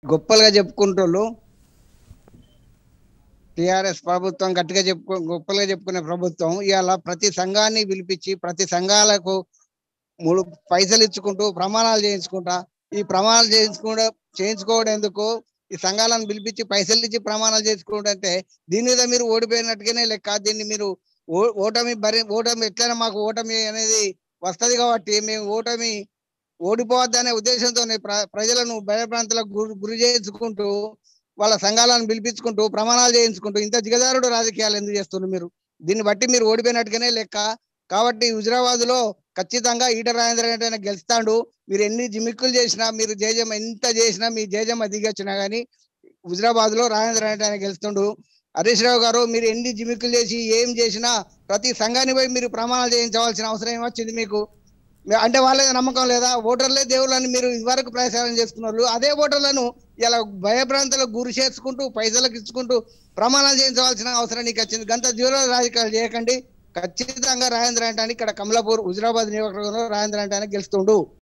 గొప్పలుగా చెప్పుకుంటోళ్ళు TRS ప్రభుత్వం గట్టిగా గొప్పలుగా చెప్పుకునే ప్రభుత్వం ఇవాళ ప్రతి సంఘాన్ని పిలిపించి ప్రతి సంఘాలకు మూడు పైసలు ఇచ్చుకుంటూ ప్రమాణాలు చేయించుకుంటా ఈ ప్రమాణాలు చేయించుకోవడం ఎందుకు ఈ సంఘాలను పిలిపించి పైసలు ఇచ్చి ప్రమాణాలు చేసుకుంటే దీని మీద మీరు ఓడిపోయినట్టుగానే లెక్క. దీన్ని మీరు ఓటమి ఎట్లయినా మాకు ఓటమి అనేది వస్తది కాబట్టి మేము ఓడిపోవద్దనే ఉద్దేశంతో ప్రజలను భయభ్రాంతులకు గురి చేసుకుంటూ వాళ్ళ సంఘాలను పిలిపించుకుంటూ ప్రమాణాలు చేయించుకుంటూ ఇంత దిగజారుడు రాజకీయాలు ఎందుకు చేస్తున్నారు మీరు? దీన్ని బట్టి మీరు ఓడిపోయినట్టుగానే లెక్క. కాబట్టి హుజురాబాద్ లో ఖచ్చితంగా ఈటల రాజేందర్ రెడ్డి గెలుస్తాడు. మీరు ఎన్ని జిమిక్కులు చేసినా, మీరు జేజమ్మ ఎంత చేసినా, మీ జేజమ్మ దిగొచ్చినా గానీ హుజురాబాద్ లో రాజేందర్ రెడ్డి ఆయన గెలుస్తుండు. హరీష్ రావు గారు మీరు ఎన్ని జిమిక్కులు చేసి ఏం చేసినా ప్రతి సంఘాన్ని పోయి మీరు ప్రమాణాలు చేయించవలసిన అవసరం ఏమొచ్చింది మీకు? అంటే వాళ్ళ నమ్మకం లేదా? ఓటర్లే దేవుళ్ళని మీరు ఇదివరకు ప్రచారం చేసుకున్నారు. అదే ఓటర్లను ఇలా భయభ్రాంతులకు గురి చేసుకుంటూ పైసలకు ఇచ్చుకుంటూ ప్రమాణాలు చేయించవలసిన అవసరం నీకు వచ్చింది. గంత జీవన రాజకీయాలు చేయకండి. ఖచ్చితంగా రాజేంద్ర అంటే ఇక్కడ కమలాపూర్ హుజురాబాద్ నియోజకవర్గంలో రాజేంద్ర అంటే గెలుస్తుండు.